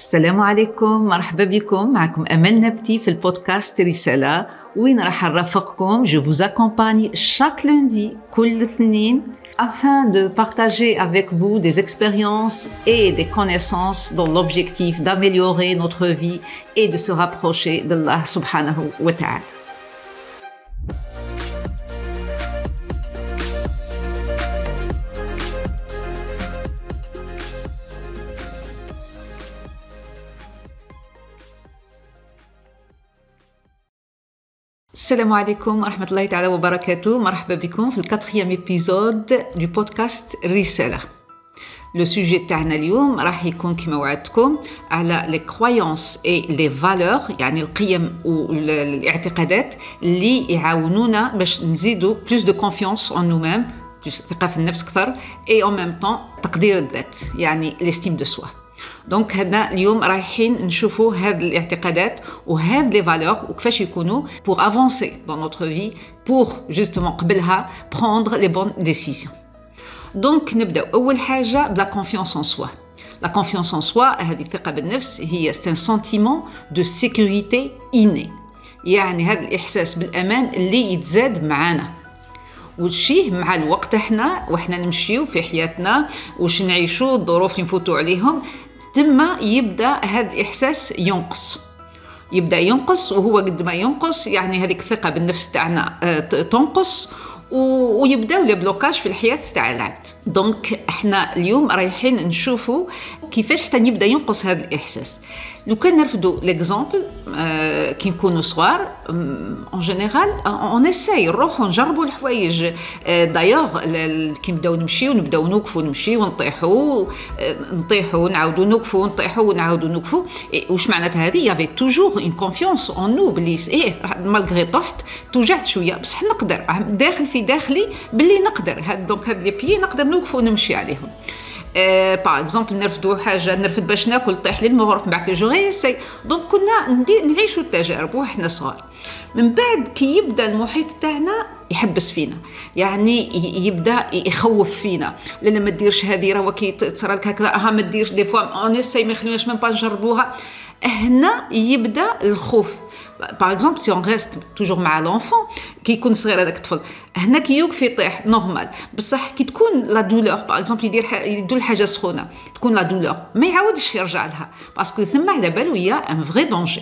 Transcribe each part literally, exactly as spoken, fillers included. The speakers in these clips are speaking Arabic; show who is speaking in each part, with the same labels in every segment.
Speaker 1: السلام عليكم، مرحبا بكم. معكم أمل نبتي في البودكاست رسالة، وين راح نرافقكم. Je vous accompagne chaque lundi كل اثنين afin de partager avec vous des expériences et des connaissances dans l'objectif d'améliorer notre vie et de se rapprocher d'Allah subhanahu wa ta'ala. السلام عليكم ورحمة الله تعالى وبركاته. مرحبا بكم في الكاتريام إبيزود دو بودكاست رسالة. لو سوجي تاعنا اليوم راح يكون كما وعدتكم على لي كرويونس اي لي فالور، يعني القيم والاعتقادات اللي يعاونونا باش نزيدو بلوس دو كونفيونس اون نو ميم، ثقة في النفس أكثر، اي اون ميم طون تقدير الذات، يعني ليستيم دو سوا. دونك هنا اليوم رايحين نشوفوا هذه الاعتقادات وهذه لي فالور وكيفاش يكونوا pour avancer dans notre vie pour justement قبلها prendre les bonnes décisions. دونك نبداو اول حاجه بلا confiance en soi. La confiance en soi هذه الثقه بالنفس هي c'est un sentiment de sécurité inné، يعني هذا الاحساس بالامان اللي يتزاد معانا وتشيه مع الوقت، احنا واحنا نمشيو في حياتنا واش نعيشوا الظروف اللي نفوتوا عليهم، ثم يبدا هذا الاحساس ينقص يبدا ينقص وهو قد ما ينقص يعني هذيك الثقه بالنفس تاعنا تنقص ويبداو لي بلوكاج في الحياه تاع العبد. دونك احنا اليوم رايحين نشوفوا كيفاش حتى يبدا ينقص هذا الاحساس. لو كان نرفدوا ليكزامبل آه كي نكونوا صغار اون جينيرال اون اساي نروحوا نجربوا الحوايج. آه دايوغ كي نبداو نمشيو نبداو نوقفوا نمشيو ونطيحوا آه نطيحوا نعاودوا نوقفوا نطيحوا ونعاودوا نوقفوا. واش معناتها هذه؟ يافي توجور اون كونفيونس اون نو بلي ايه مالغري طحت توجعت شويه بصح نقدر داخل في داخلي باللي نقدر. هاد دونك هاد لي بيي نقدر نوقفوا ونمشي عليهم. Euh, par exemple نرفدوا حاجه نرفد باش ناكل طيح لي المغرب من بعد جوغي سي. دونك كنا ندير نعيشوا التجارب وحنا صغار. من بعد كي يبدا المحيط تاعنا يحبس فينا، يعني يبدا يخوف فينا، لا ما ديرش هذه راه كي تصرى لك هكذا ها ما ديرش دي فوا اون اساي ما يخليناش ميم با نجربوها. هنا يبدا الخوف. باغ اكزومبل سي اون ريست توجور مع لونفون كي يكون صغير هذاك الطفل، هنا كي يوقف يطيح نورمال، بصح كي تكون لا دولور باغ اكزومبل يدير يدور حاجه سخونه تكون لا دولور ما يعاودش يرجع لها باسكو ثم على بالو هي ان فري دونجي.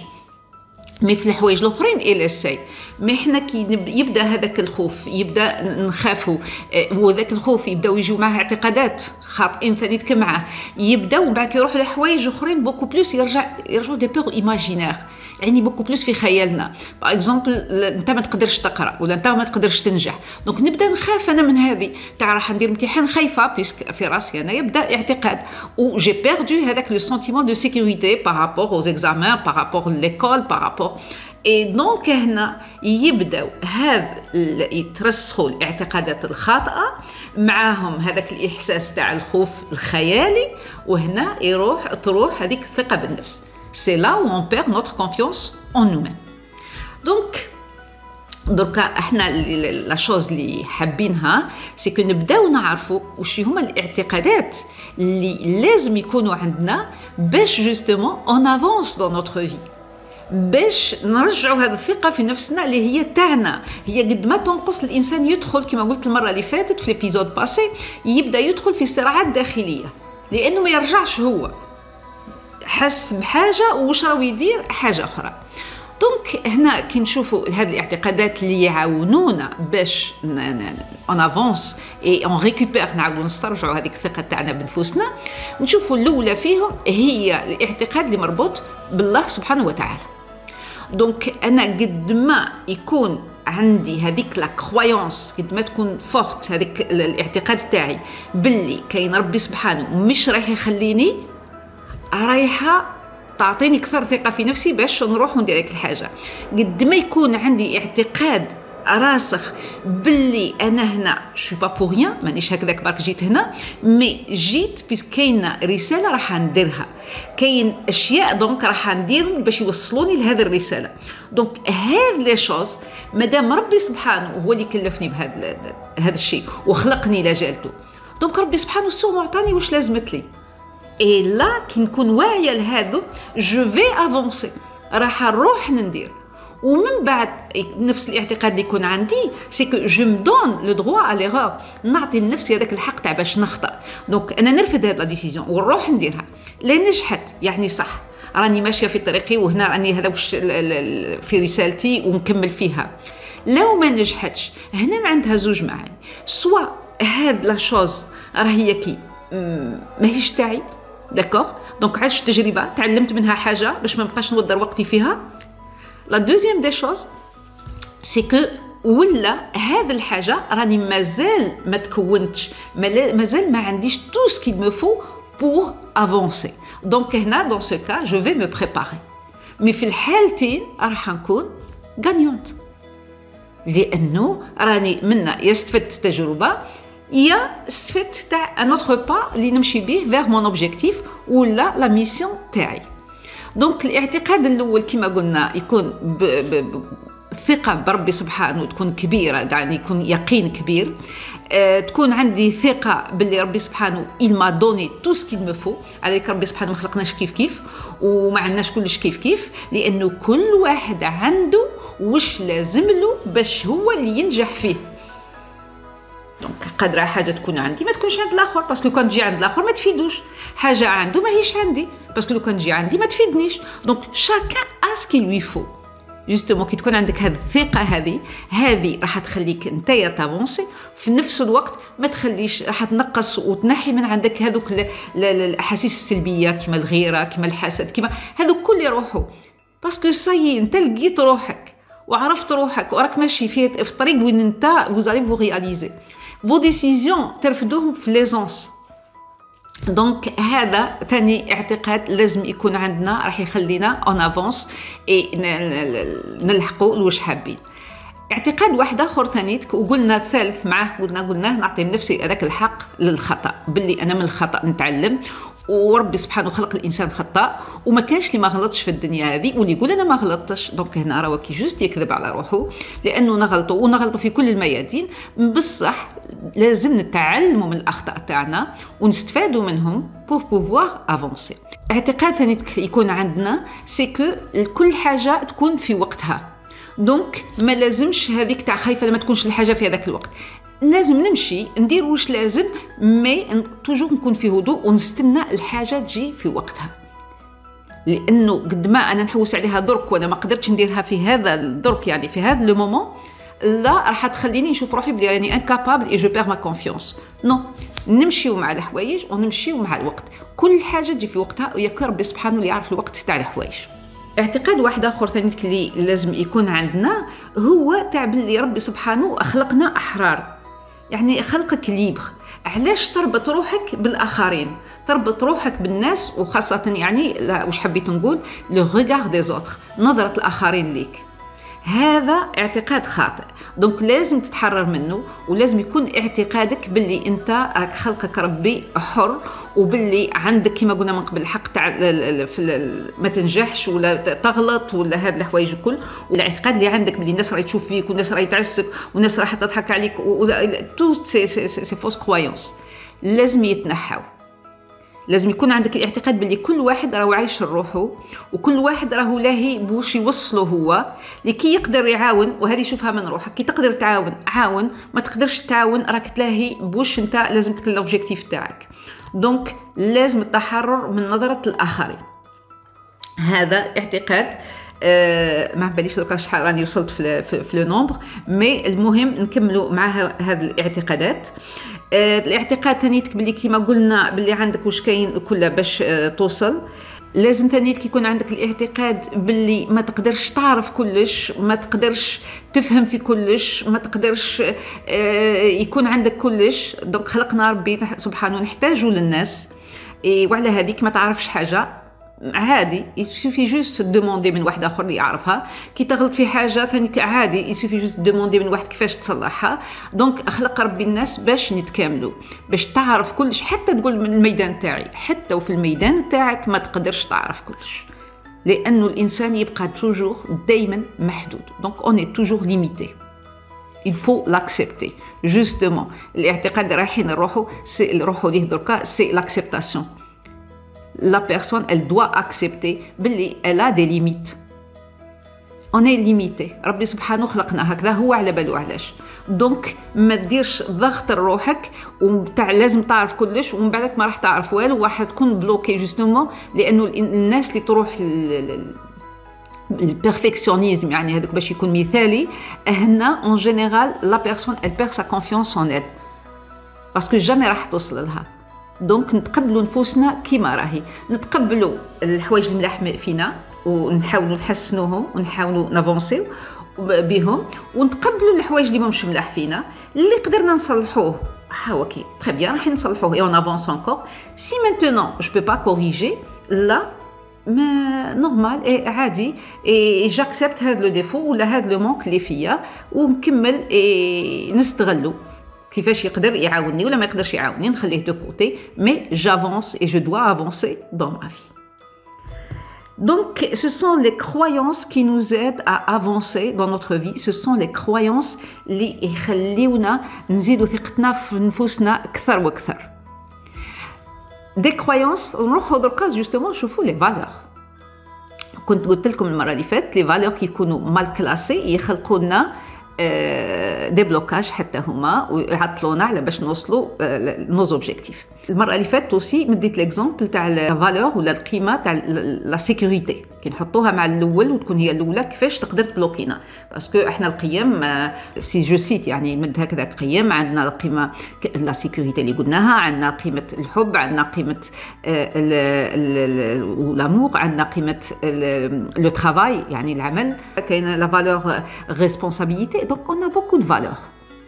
Speaker 1: مي في الحوايج الاخرين الى سي مي حنا كي يبدا هذاك الخوف يبدا نخافوا وذاك الخوف يبداو يجيو معاه اعتقادات خاطئين ثاني معاه، يبداو بعد كي يروحوا لحوايج اخرين بوكو بلوس يرجع يرجعوا دي بور ايماجينير، يعني بوكو بلوس في خيالنا. باغ اكزومبل انت ما تقدرش تقرا ولا انت ما تقدرش تنجح، دونك نبدا نخاف انا من هذه تاع راح ندير امتحان خايفه بيسك في راسي انا يبدا اعتقاد و جي بيردو هذاك لو سنتيمون دو سيكوريتي بارابور اوز اكزامان بارابور ليكول بارابور. اي دونك هنا يبداو هذا يترسخوا الاعتقادات الخاطئه معاهم هذاك الاحساس تاع الخوف الخيالي، وهنا يروح تروح هذيك الثقه بالنفس. C'est là où on perd notre confiance en nous-mêmes. Donc, دركا احنا لا شوز اللي حابينها سي كو نبداو نعرفوا واش هما الاعتقادات اللي لازم يكونوا عندنا باش جوستومون اون افونس دون نوتر في، باش نرجعوا هذه الثقه في نفسنا اللي هي تاعنا. هي قد ما تنقص الانسان يدخل كما قلت المره اللي فاتت في الابيزود باسي، يبدا يدخل في صراعات داخليه لانه ما يرجعش هو حس بحاجه وش راهو يدير حاجه اخرى. دونك هنا كي نشوفوا هذه الاعتقادات اللي يعاونونا باش اون افونس اي اون ريكوبير نعاودوا نسترجعوا هذيك الثقه تاعنا بنفوسنا، نشوفوا الاولى فيهم هي الاعتقاد اللي مربوط بالله سبحانه وتعالى. دونك انا قد ما يكون عندي هذيك لا كرويونس، قد ما تكون فورت هذيك الاعتقاد تاعي باللي كاين ربي سبحانه مش راح يخليني، رايحه تعطيني اكثر ثقه في نفسي باش نروح وندير هيك الحاجه. قد ما يكون عندي اعتقاد راسخ باللي انا هنا شو با بور ريان، مانيش هكذاك برك جيت هنا، مي جيت بيس كاينه رساله راح نديرها، كاين اشياء دونك راح ندير باش يوصلوني لهذه الرساله. دونك هذه لي شوز مادام ربي سبحانه هو اللي كلفني بهذا هذا الشيء وخلقني لجالته، دونك ربي سبحانه سو معطاني واش لازمت لي. اي لا كي نكون واعيه لهادو جو في افونسي، راح نروح ندير. ومن بعد نفس الاعتقاد اللي يكون عندي سي كو جو مي دون لو دروا ا ليغور، نعطي لنفسي هذاك الحق تاع باش نخطا. دونك انا نرفض هاد لا ديسيزيون ونروح نديرها. لا نجحت يعني صح، راني ماشيه في طريقي وهنا راني هذا واش في رسالتي ونكمل فيها. لو ما نجحتش هنا ما عندها زوج معاني، سوا هاد لا شوز راهي كي ماهيش تاعي داكوغ، دونك عشت تجربه تعلمت منها حاجه باش ما نبقاش نودر وقتي فيها. لا دوزيام دي شوز سي كو ولا هذه الحاجه راني مازال ما تكونتش، مازال ما عنديش تو سكي مو فو بور افونسي. دونك هنا دون سو كا جو في مو بريباري، مي في الحالتين راح نكون غانيونت، لانه راني منا يا استفدت التجربه يا استفدت تاع ان اوتر با اللي نمشي به فيغ مون اوبجيكتيف ولا لا ميسيون تاعي. دونك الاعتقاد الاول كما قلنا يكون ثقه بربي سبحانه تكون كبيره، يعني يكون يقين كبير، أه تكون عندي ثقه باللي ربي سبحانه il m'a donné tout ce qu'il me faut. عليك ربي سبحانه ما خلقناش كيف كيف وما عندناش كلش كيف كيف، لانه كل واحد عنده واش لازم له باش هو اللي ينجح فيه. دونك قادره حاجه تكون عندي ما تكونش عند الاخر، باسكو كان تجي عند الاخر ما تفيدوش. حاجه عنده ماهيش عندي، باسكو لو كان تجي عندي ما تفيدنيش. دونك شاكان اسكي لوي فو. جوستومون كي تكون عندك هذه الثقه هذه هذه راح تخليك نتايا تافونسي، في نفس الوقت ما تخليش راح تنقص وتنحي من عندك هذوك الاحاسيس السلبيه كما الغيره كما الحسد كما هذوك كل يروحوا، باسكو صاي انت لقيت روحك وعرفت روحك وراك ماشي في الطريق وين انت فوزالي فو رياليزي فو ديسيزيون ترفدوهم في ليزونس. دونك هذا ثاني اعتقاد لازم يكون عندنا، راح يخلينا اون افونس اي نلحقوا لواش حابين. اعتقاد واحد اخر ثاني وقلنا الثالث معاه قلنا قلناه نعطي لنفسي هذاك الحق للخطا، باللي انا من الخطا نتعلم، وربي سبحانه خلق الانسان خطاء وما كانش اللي ما غلطش في الدنيا هذه واللي يقول انا ما غلطتش. دونك هنا راه كي جوست يكذب على روحه، لانه نغلطوا ونغلطوا في كل الميادين، بصح لازم نتعلموا من الاخطاء تاعنا ونستفادوا منهم بور بوفوار افونسي. اعتقاد ثاني يكون عندنا سي كو كل حاجه تكون في وقتها. دونك ما لازمش هذيك تاع خايفه لما تكونش الحاجه في هذاك الوقت، لازم نمشي ندير واش لازم، مي توجور نكون في هدوء ونستنى الحاجه تجي في وقتها. لانه قد ما انا نحوس عليها درك وانا ما قدرتش نديرها في هذا الدرك، يعني في هذا لو مومون، لا راح تخليني نشوف روحي بلي راني انكابابل اي جو بير ما كونفيونس. نو، نمشيو مع الحوايج ونمشيو مع الوقت، كل حاجه تجي في وقتها، وياك ربي سبحانه اللي يعرف الوقت تاع الحوايج. اعتقاد واحد اخر ثاني اللي لازم يكون عندنا هو تاع باللي ربي سبحانه اخلقنا احرار، يعني خلقك ليبر. علاش تربط روحك بالاخرين، تربط روحك بالناس، وخاصه يعني واش حبيت نقول لو ريغار دي زوتر، نظره الاخرين ليك. هذا اعتقاد خاطئ، دونك لازم تتحرر منه، ولازم يكون اعتقادك باللي انت راك خلقك ربي حر، وباللي عندك كما قلنا من قبل الحق تاع ما تنجحش ولا تغلط ولا هاد الحوايج الكل، والاعتقاد اللي عندك باللي الناس راهي تشوف فيك والناس راهي تعسك والناس راح تضحك عليك، تو سي سي سي فوس كرويونس لازم يتنحاو. لازم يكون عندك الاعتقاد باللي كل واحد راهو عايش روحه، وكل واحد راهو لاهي بوش يوصله هو لكي يقدر يعاون. وهذه شوفها من روحك، كي تقدر تعاون عاون، ما تقدرش تعاون راك تلاهي بوش انت لازم تكون الاوبجيكتيف تاعك. دونك لازم التحرر من نظرة الآخرين. هذا اعتقاد أه ما باليش دركا شحال راني وصلت في في, في لو نومبر، مي المهم نكملوا مع هذه الاعتقادات. أه الاعتقاد ثاني باللي كيما قلنا باللي عندك واش كاين كله باش أه توصل. لازم ثاني يكون عندك الاعتقاد باللي ما تقدرش تعرف كلش، ما تقدرش تفهم في كلش، ما تقدرش يكون عندك كلش. دونك خلقنا ربي سبحانه نحتاجوا للناس، وعلى هذيك ما تعرفش حاجه عادي، يسوفي جوست دوموندي من واحد اخر اللي يعرفها. كي تغلط في حاجه ثاني عادي، يسوفي جوست دوموندي من واحد كيفاش تصلحها. دونك خلق ربي الناس باش نتكاملوا، باش تعرف كلش، حتى تقول من الميدان تاعي، حتى وفي الميدان تاعك ما تقدرش تعرف كلش، لانه الانسان يبقى توجور دائما محدود. دونك اون اي توجور ليميتي، il faut l'accepter. justement الاعتقاد رايحين نروحوا سي نروحوا ليه دركا سي l'acceptation. la personne elle doit accepter باللي elle a des limites. On est limité. ربي سبحانه خلقنا هكذا هو على باله علاش. دونك ما ديرش ضغط لروحك وتاع لازم تعرف كلش ومن بعدك ما راح تعرف والو وراح تكون بلوكي جوستومون لانه الناس اللي تروح البيرفكسيونيزم يعني هذاك باش يكون مثالي هنا اون جينيرال لا بيرسون elle perd sa confiance en elle باسكو جامي راح توصل لها. دونك نتقبلوا نفوسنا كيما راهي، نتقبلوا الحوايج الملاح فينا ونحاولوا نحسنوهم ونحاولوا نافونسيو بهم ونتقبلوا الحوايج اللي مش ملاح فينا اللي قدرنا نصلحوه ها اوكي تري بيان راح نصلحوه اي اون افونس انكور. سي مانتونون جو بو با كوريجي لا ما نورمال اي عادي اي جاكسبت هذا لو ديفو ولا هذا لو مونك اللي فيا ونكمل اي نستغلو كيفاش يقدر يعاونني ولا ما يقدرش يعاونني نخليه دو كوتي مي جافونس اي جو دوا افونسي دون ما في. Donc, ce sont les croyances qui nous aident à avancer dans notre vie. Ce sont les croyances اللي يخليونا نزيدوا ثقتنا في نفوسنا أكثر وأكثر. Des croyances, نروحوا دركا justement نشوفوا les valeurs. كنت قلت لكم المرة اللي فاتت les valeurs qui يكونوا mal classées يخلقوا لنا دي بلوكاج حتى هما ويعطلونا على باش نوصلوا نوز اوبجيكتيف. المره اللي فاتت اوسي مديت ليكزامبل تاع الفالور ولا القيمه تاع لا سيكوريتي كي نحطوها مع الاول وتكون هي الاولى كيفاش تقدر تبلوكينا باسكو احنا القيم سي جو سيت يعني مد هكذا قيم عندنا القيمه لا سيكوريتي اللي قلناها عندنا قيمه الحب عندنا قيمه لامور عندنا قيمه لو ترافاي يعني العمل كاينه لا فالور ريسبونسابيلتي دونك on a beaucoup de valeurs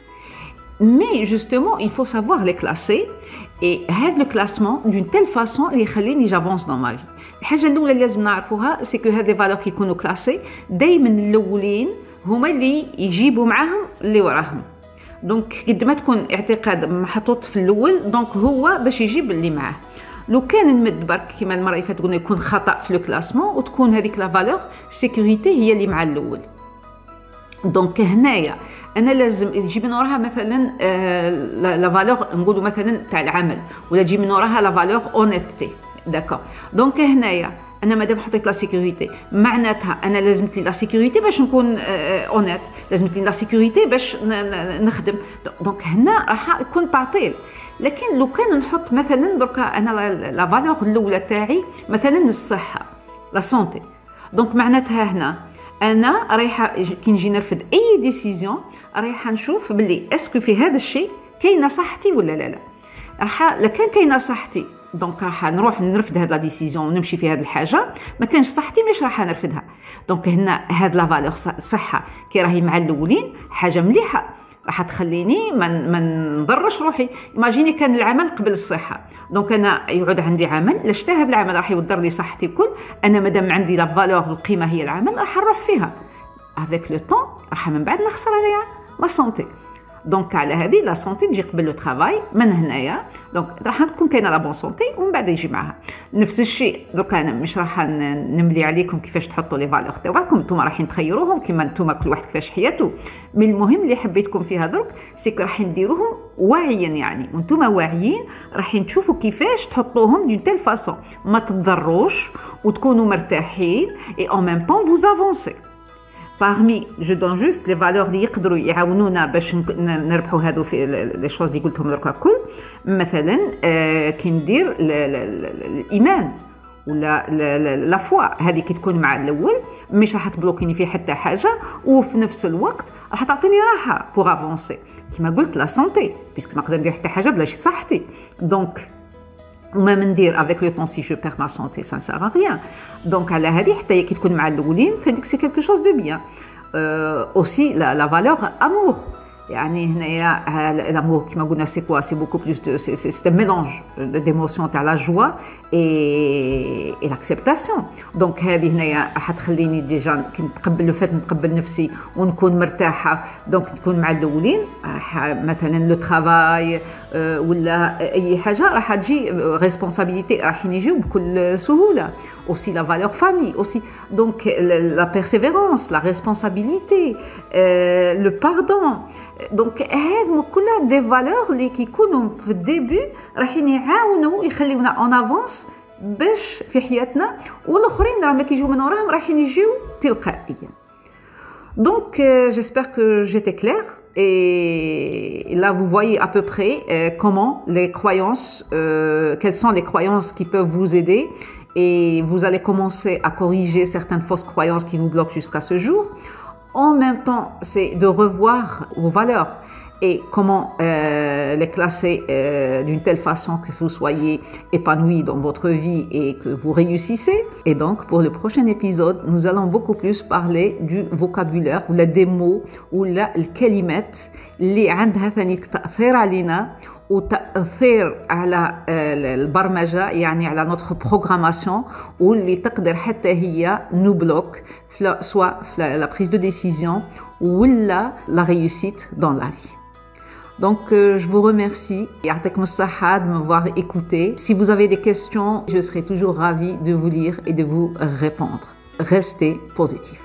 Speaker 1: mais justement il faut savoir les classer et هذا le classement d'une telle façon اللي يخليني j'avance dans ma vie. الحاجه الاولى اللي لازم نعرفوها سي كو هذه فالور كي يكونوا كلاسي دائما الاولين هما اللي يجيبوا معاهم اللي وراهم. دونك قد ما تكون اعتقاد محطوط في الاول دونك هو باش يجيب اللي معاه. لو كان نمد برك كيما المره اللي فاتت قلنا يكون خطا في لو كلاسمون وتكون هذيك لا فالور سيكوريتي هي اللي مع الاول. دونك هنايا انا لازم يجي من وراها مثلا لا فالور نقولوا مثلا تاع العمل ولا تجي من وراها لا فالور اونيتي داكور. دونك هنايا انا مادام حطيت لا سيكوريتي معناتها انا لازمت لي لا سيكوريتي باش نكون اونيت لازمت لي لا سيكوريتي باش نخدم. دونك هنا راح يكون تعطيل. لكن لو كان نحط مثلا دركا انا لا فالور الاولى تاعي مثلا الصحه لا سونتي دونك معناتها هنا انا رايحه كي نجي نرفد اي ديسيزيون رايحه نشوف باللي اسكو في هذا الشيء كاينه صحتي ولا لا لا. راح لكان كاينه صحتي دونك راح نروح نرفد هاد لا ديسيزيون ونمشي في هاد الحاجه ما كانش صحتي مش راح نرفدها. دونك هنا هاد لا فالور صحه كي راهي مع الاولين حاجه مليحه راح تخليني ما ما نضرش روحي. ايماجيني كان العمل قبل الصحه دونك انا يعود عندي عمل لاش هذا العمل راح يضر لي صحتي الكل. انا مادام عندي لا فالور القيمه هي العمل راح نروح فيها افيك لو طون راح من بعد نخسر عليها ما سونتي. دونك على هذه لا سونتي تجي قبل لو ترافاي من هنايا دونك راح تكون كاينه لا بون سونتي ومن بعد يجي معها نفس الشيء. دوك انا مش راح نملي عليكم كيفاش تحطوا لي فالور تاعكم نتوما راح تخيروهم كيما نتوما كل واحد كيفاش حياته. مي المهم اللي حبيتكم فيها درك سي راح نديروهم واعيا يعني وانتوما واعيين راح تشوفوا كيفاش تحطوهم دون تيل فاصون ما تضروش وتكونوا مرتاحين اي ان ميم طون فوز افونسي. Parmi, je donne juste les valeurs اللي يقدروا يعاونونا باش نربحوا هذو في لي شوز اللي قلتهم دركا الكل. مثلا كي ندير الايمان ولا لا فوا هذه كي تكون مع الاول مش راح تبلوكيني في حتى حاجه وفي نفس الوقت راح تعطيني راحه بوغ افونسي. كيما قلت لا سونتي بيسك ما نقدر ندير حتى حاجه بلاش صحتي دونك وما ندير avec le temps si je perds ma santé ça ne sert à rien. donc على هذه حتى كي تكون مع الاولين فهمتك سي quelque chose de bien. euh, aussi la, la valeur amour يعني هنايا الامور كما قلنا سي كوا سي بوكو بلوس دو سي سي ان ميلانج ديموسيون تاع لا جوا اي اي لاكسبتاسيون. دونك هذه هنايا راح تخليني ديجا كي نتقبل لو فات نتقبل نفسي ونكون مرتاحه دونك نكون مع الاولين راح مثلا لو ترافاي ولا اي حاجه راح تجي ريسبونسابيلتي راح يجيو بكل سهوله. aussi la valeur famille aussi donc la persévérance la responsabilité euh, le pardon. دونك هذو كلها دي فالور اللي كيكونوا في الديبي راح يعاونوا يخليونا اون افونس باش في حياتنا والاخرين راهم كيجيو من وراهم رايحين يجيو تلقائيا. Donc euh, j'espère que j'étais claire et là vous voyez à peu près euh, comment les croyances euh, quelles sont les croyances qui peuvent vous aider et vous allez commencer à corriger certaines fausses croyances qui vous bloquent jusqu'à ce jour. En même temps, c'est de revoir vos valeurs et comment euh, les classer euh, d'une telle façon que vous soyez épanoui dans votre vie et que vous réussissez. Et donc, pour le prochain épisode, nous allons beaucoup plus parler du vocabulaire ou des mots ou les kalimat اللي عندها ثاني تأثير علينا وتأثير على البرمجة يعني على notre programmation واللي تقدر حتى هي نبلوك soit la prise de décision ou la réussite dans la vie. Donc, euh, je vous remercie يعطيكم الصحة de m'avoir écouté. Si vous avez des questions, je serai toujours ravie de vous lire et de vous répondre. Restez positif.